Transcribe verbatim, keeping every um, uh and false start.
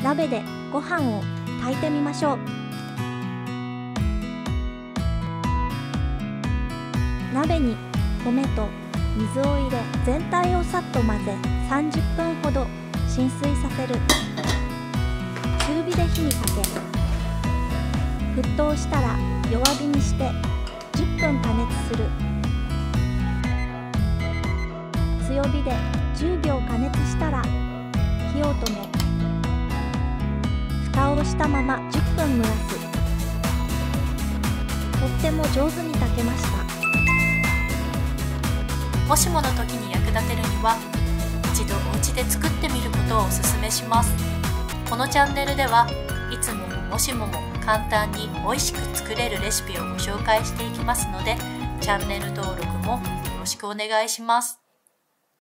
鍋でご飯を炊いてみましょう。鍋に米と水を入れ、全体をさっと混ぜさんじゅっぷんほど浸水させる。中火で火にかけ、沸騰したら弱火にしてじゅっぷん加熱する。強火でじゅうびょう加熱したら火を止め、蓋をしたままじゅっぷん蒸らす。とっても上手に炊けました。 もしもの時に役立てるには、一度お家で作ってみることをお勧めします。このチャンネルではいつもももしもも簡単に美味しく作れるレシピをご紹介していきますので、チャンネル登録もよろしくお願いします。